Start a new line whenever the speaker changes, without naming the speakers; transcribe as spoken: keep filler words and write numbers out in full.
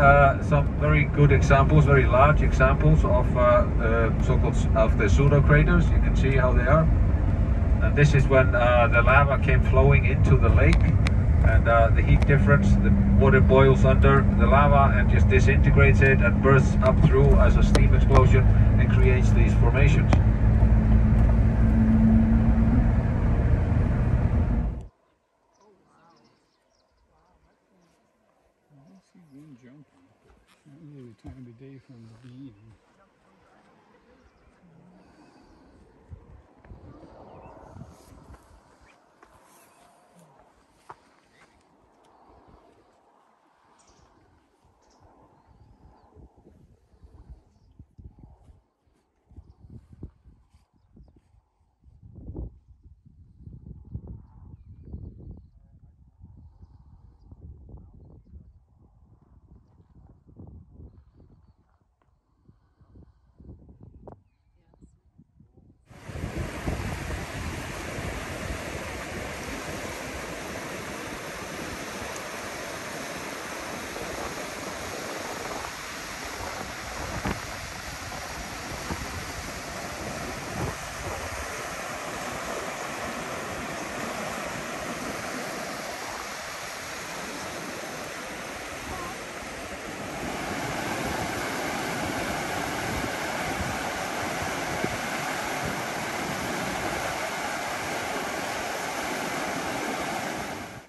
uh, some very good examples, very large examples of uh, uh, so-called of the pseudo-craters. You can see how they are. And this is when uh, the lava came flowing into the lake, and uh, the heat difference, the water boils under the lava and just disintegrates it and bursts up through as a steam explosion and creates these formations.
I see wind jumping. Not really the time of day from the beginning.